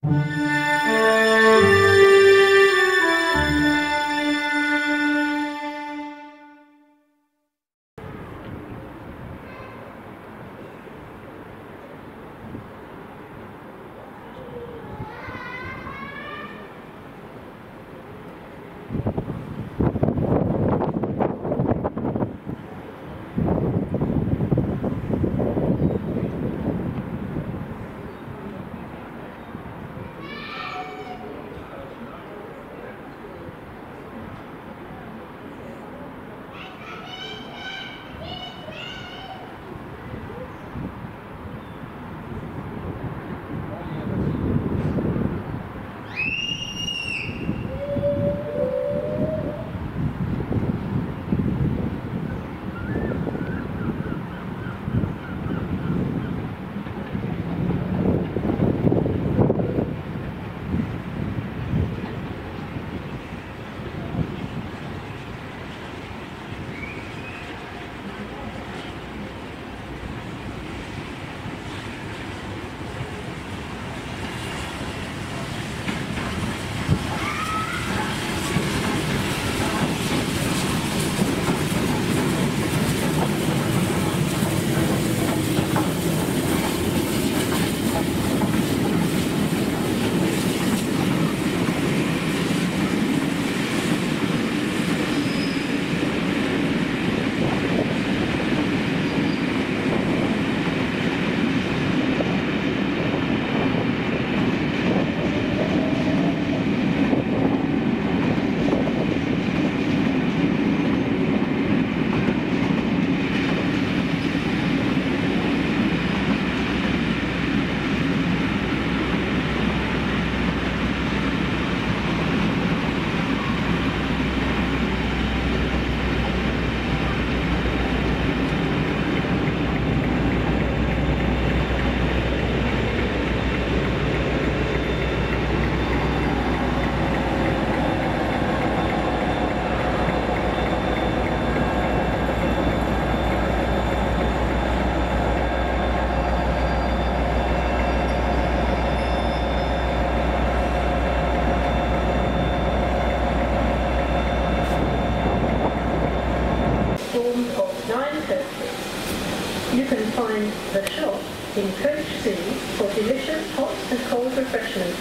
The shop in Coach C for delicious hot and cold refreshments.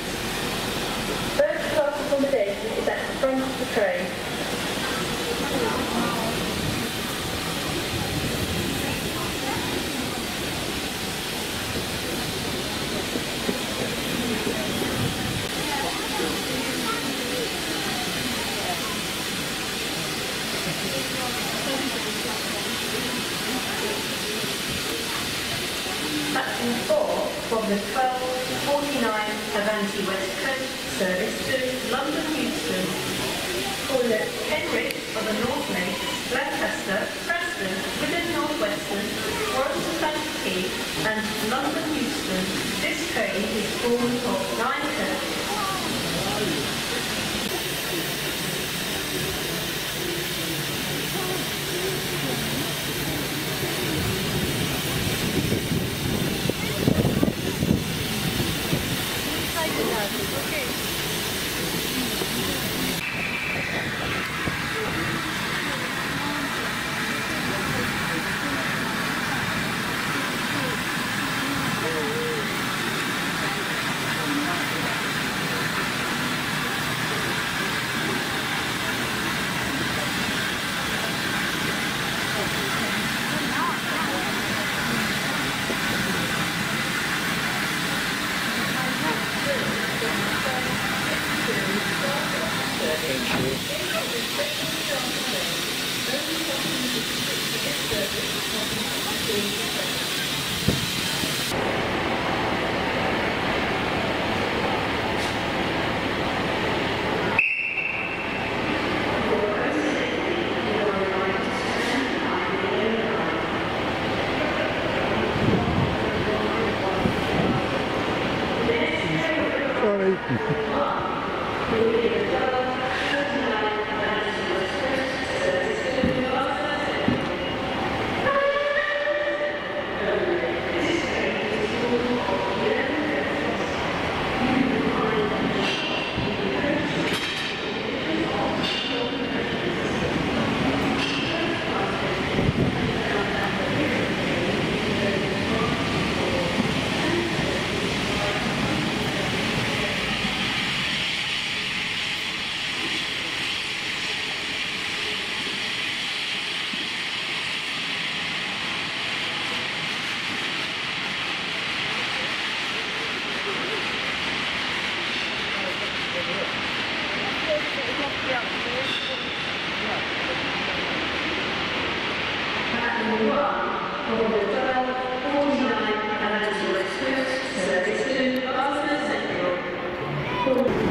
First class accommodation is at the front of the train. Platform 4 from the 12:49 Avanti West Coast service to London Euston. Toilet Kenrick for the North Lakes, Lancaster, Preston, within North Western, Forest of Key and London Euston. This train is formed of 9 coaches. Number 1 for the 12:49 Atlantic West Coast, service to Carlisle Central.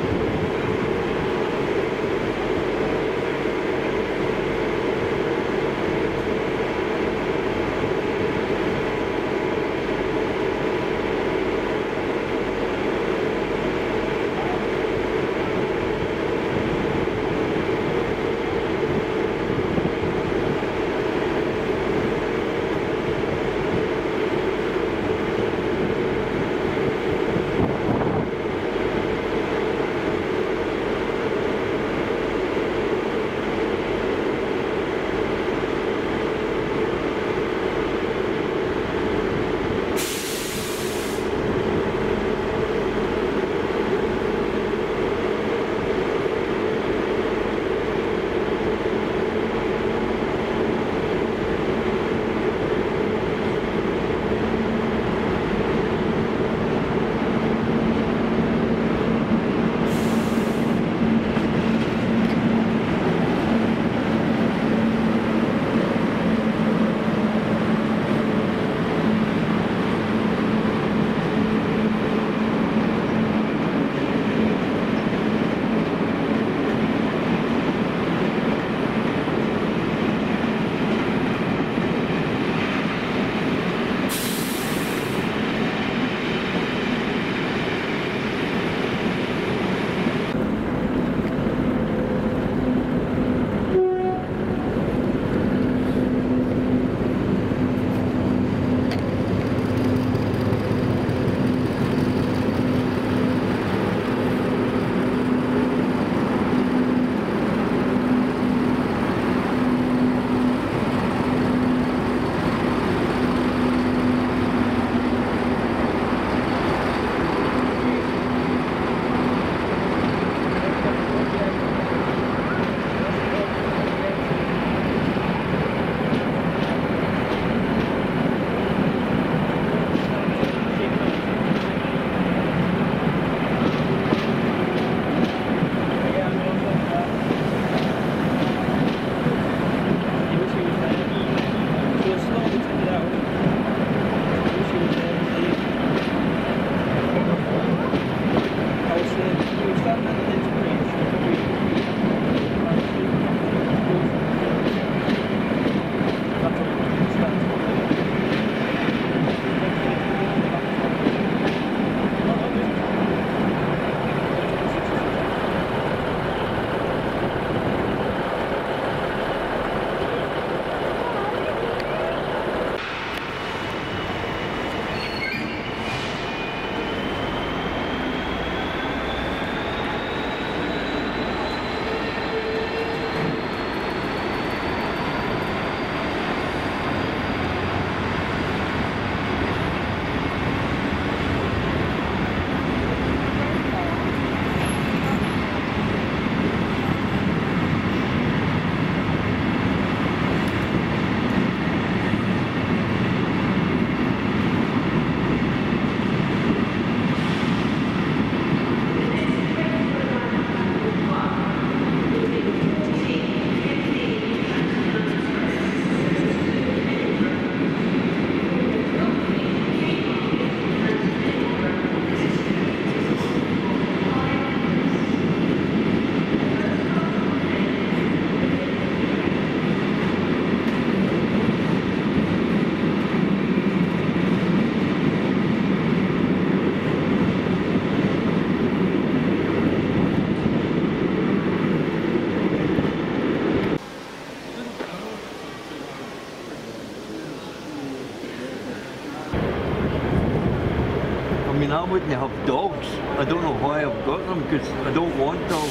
mean, I wouldn't have dogs. I don't know why I've got them, because I don't want dogs.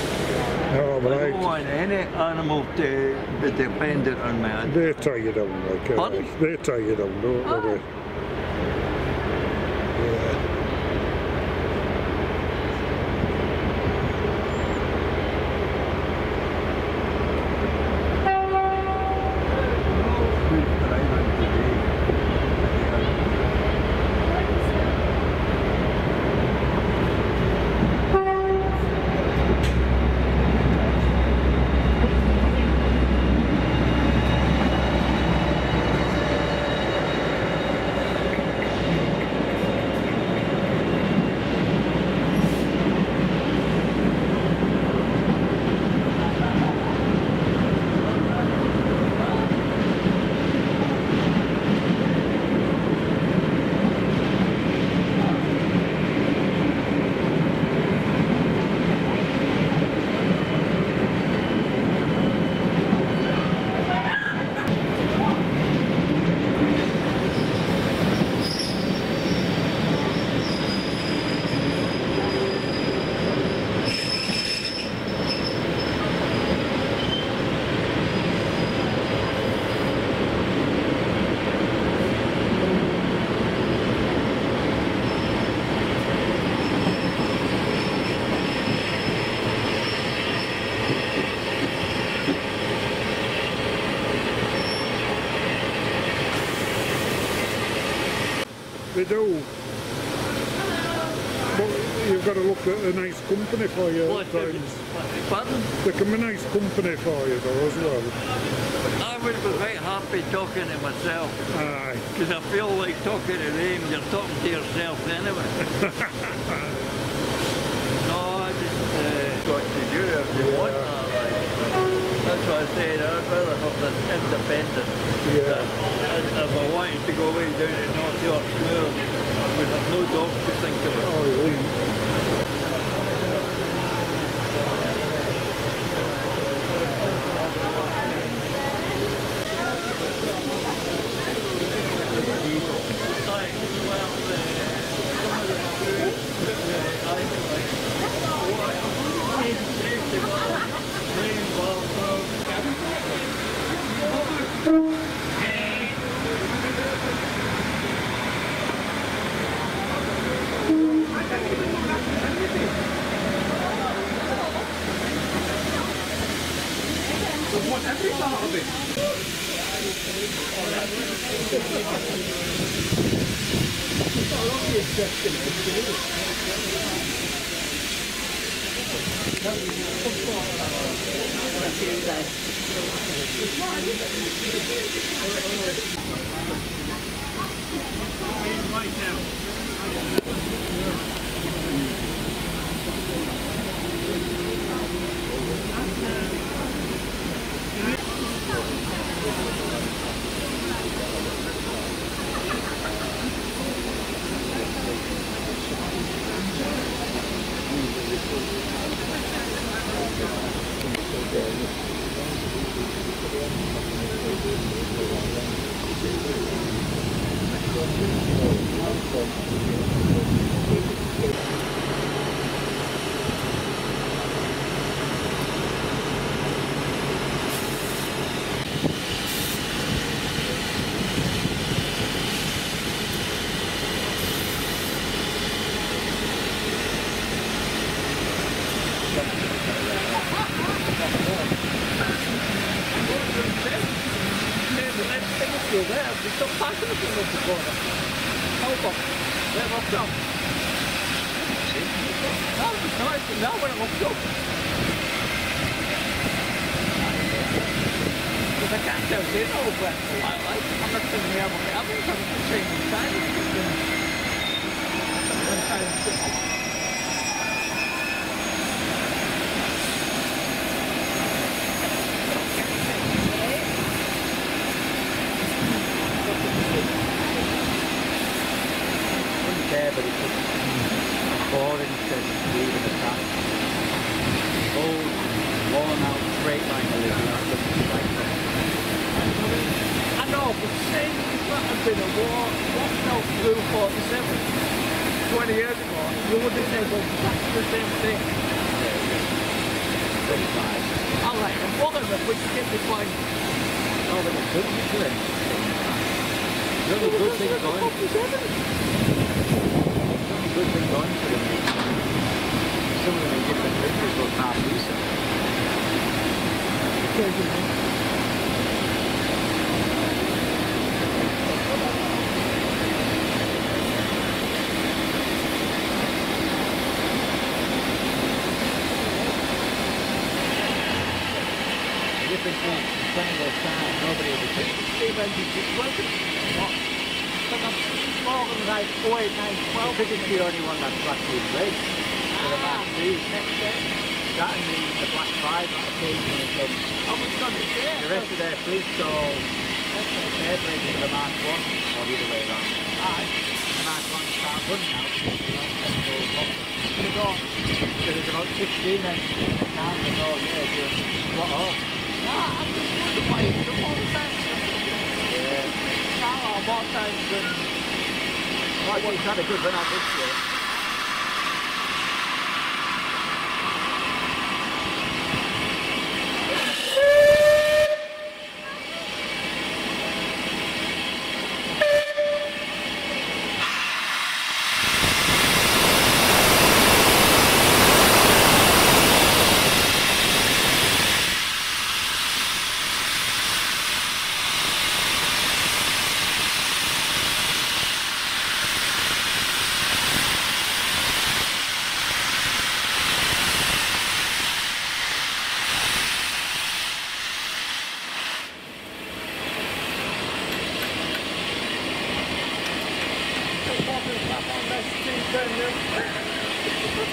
Oh, right. I don't want any animal to be dependent on me. They tie you down, like, they tie you down, don't they? Yeah. they do. But you've got to look at a nice company for you at times. Pardon? They can be nice company for you though as well. I would be quite happy talking to myself. Aye. Because I feel like talking to them, you're talking to yourself anyway. No, I just got to do it if you want that. Like. That's what I said, I'd rather have this independent. Yeah. If I wanted to go away down to North York Moor, I would have no dog to think about. Oh, really?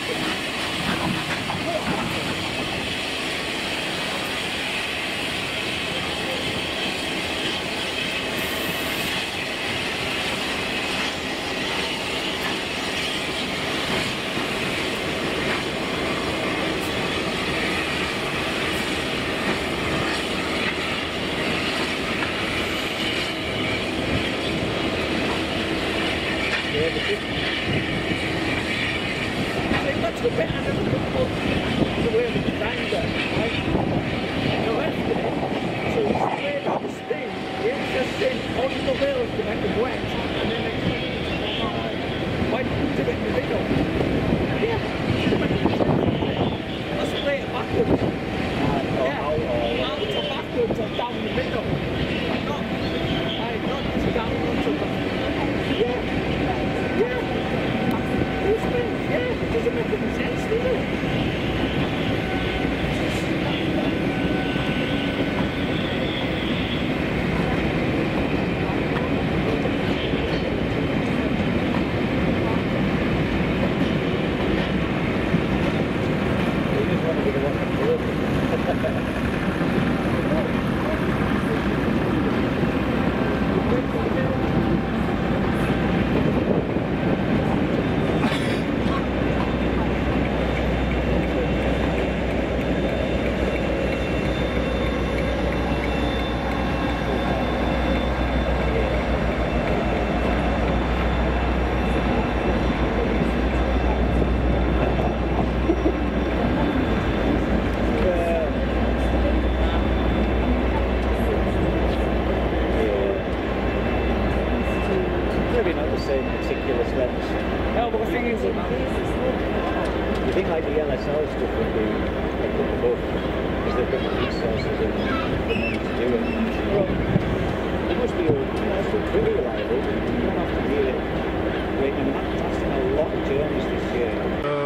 That's the bit I never could put the way the designed it, right? The left it, so it's straight out the steam, it's just in on the wheels to make them wet, and then it like put it in the middle. Yeah, let's play it backwards. Yeah, out to backwards or down the middle. Not just down onto the... Yeah. Yeah, it doesn't make any sense, does it? No, but the thing is, you think like the LSL stuff would be a good above because they've got the resources and the money to do it. Well, it must be pretty reliable. You don't have to deal it. And that's in a lot of journeys this year.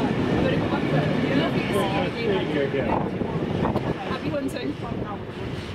Happy hunting.